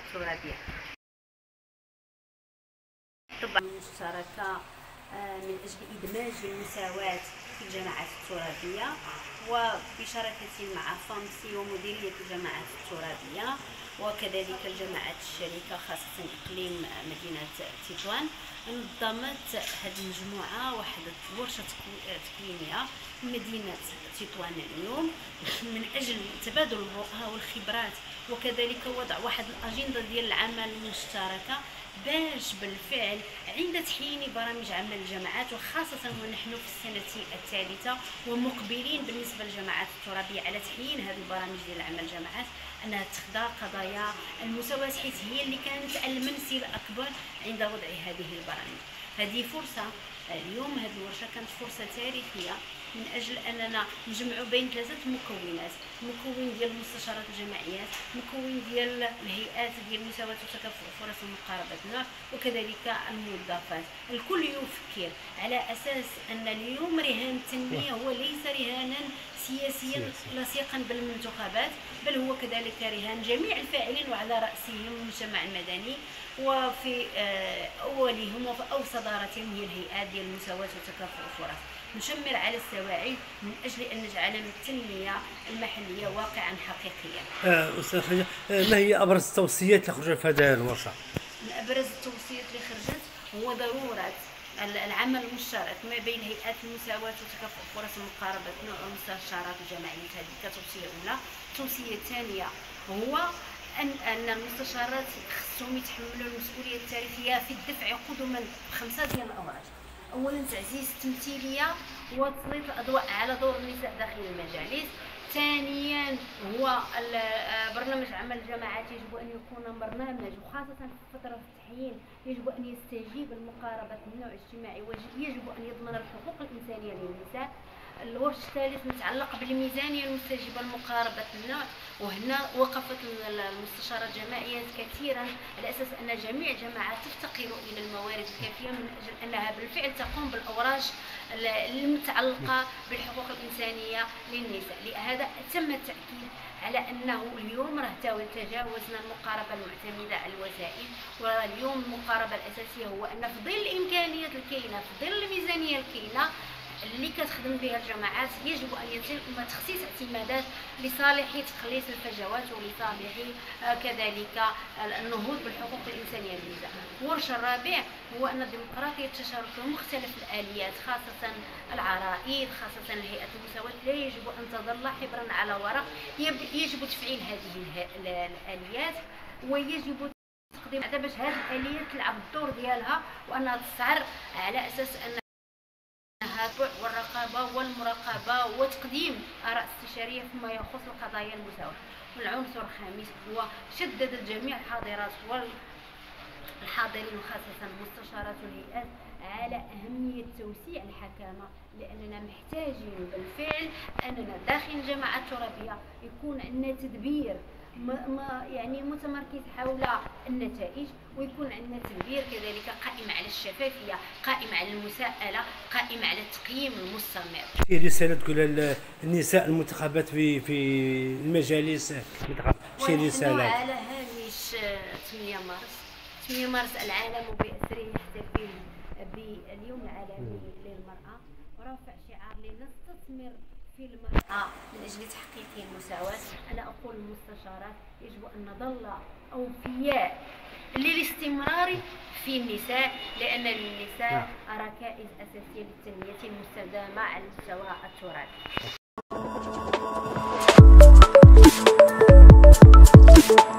الترابية. طبعا مشتركة من أجل إدماج المساواة في الجماعات الترابية، وبشراكة مع فامسي ومديرية الجماعات الترابية وكذلك الجماعات الشريكة خاصة إقليم مدينة تطوان. نظمت هذه المجموعة واحد ورشة تكوينية في مدينة تطوان اليوم من أجل تبادل الرؤى والخبرات، وكذلك وضع واحد الأجندة ديال العمل المشتركة باش بالفعل عند تحيين برامج عمل الجماعات، وخاصة ونحن في السنة الثالثة ومقبلين بالنسبة للجماعات الترابية على تحيين هذه البرامج ديال عمل الجماعات، أنها تخضع قضايا المساواة حيث هي اللي كانت المنسي الأكبر عند وضع هذه البرامج. هذه فرصة اليوم، هذه الورشة كانت فرصة تاريخية من أجل أننا نجمعوا بين ثلاثة مكونات: مكون ديال المستشارات الجماعيات، مكون ديال الهيئات ديال المساواة وتكافؤ الفرص ومقاربة النوع، وكذلك الموظفات. الكل يفكر على أساس أن اليوم رهان التنمية هو ليس رهانا سياسيا لصيقا بالانتخابات، بل هو كذلك رهان جميع الفاعلين وعلى رأسهم المجتمع المدني، وفي أولهم وفي صدارتهم هي الهيئات ديال المساواة وتكافؤ الفرص. نشمر على السواعي من أجل أن نجعل التنمية المحلية واقعا حقيقيا. أستاذ خديجة، ما هي أبرز التوصيات اللي خرجت في هذه الورشة؟ من أبرز التوصيات اللي خرجت هو ضرورة العمل المشترك ما بين هيئات المساواة وتكافؤ الفرص ومقاربة النوع والمستشارات الجماعية. هذه كتوصية أولى. التوصية الثانية هو أن المستشارات خصهم يتحملوا المسؤولية التاريخية في الدفع قدما ب5 ديال الأوراق. أولا تعزيز التمثيلية وتسليط الأضواء على دور النساء داخل المجالس. ثانيا هو برنامج عمل الجماعات يجب أن يكون برنامج، وخاصة في فترة التحيين يجب أن يستجيب لمقاربة النوع الاجتماعي، ويجب أن يضمن الحقوق الإنسانية للنساء. الورش الثالث متعلق بالميزانية المستجيبة لمقاربة النوع، وهنا وقفت المستشارات الجماعية كثيرا على أساس أن جميع الجماعات تفتقر إلى الموارد الكافية من أجل أنها بالفعل تقوم بالأوراق المتعلقة بالحقوق الإنسانية للنساء. لهذا تم التأكيد على أنه اليوم راه تجاوزنا المقاربة المعتمدة على الوسائل، واليوم المقاربة الأساسية هو أن في ظل الإمكانيات الكاينة، في ظل الميزانية الكاينة اللي كتخدم بها الجماعات، يجب ان يتم تخصيص اعتمادات لصالح تقليص الفجوات ولصالح كذلك النهوض بالحقوق الانسانيه للنساء. الورش الرابع هو ان الديمقراطيه التشارك بمختلف الاليات، خاصه العرائض، خاصه الهيئات المساواه، لا يجب ان تظل حبرا على ورق. يجب تفعيل هذه الاليات، ويجب تقديم باش هذه الاليات تلعب الدور ديالها، وانها تسعر على اساس ان والرقابة والمراقبة وتقديم آراء استشارية فيما يخص القضايا المساواة. والعنصر الخامس هو شدد جميع الحاضرات والحاضرين وخاصة المستشارات والهيئات على أهمية توسيع الحكامة، لأننا محتاجين بالفعل أننا داخل الجماعات الترابية يكون عندنا تدبير يعني متمركز حول النتائج، ويكون عندنا تدبير كذلك قائم على الشفافية، قائم على المساءلة، قائم على التقييم المستمر. في رسالة تقول للنساء المنتخبات في المجالس، شي رسالة على هامش 8 مارس العالم بأسره يحتفل باليوم العالمي للمرأة، ورافع شعار لنستثمر في المرأة من أجل تحقيق المساواة. أنا أقول للمستشارات يجب أن نظل أوفياء للاستمرار في النساء، لأن للنساء ركائز أساسية للتنمية المستدامة على المستوى الترابي.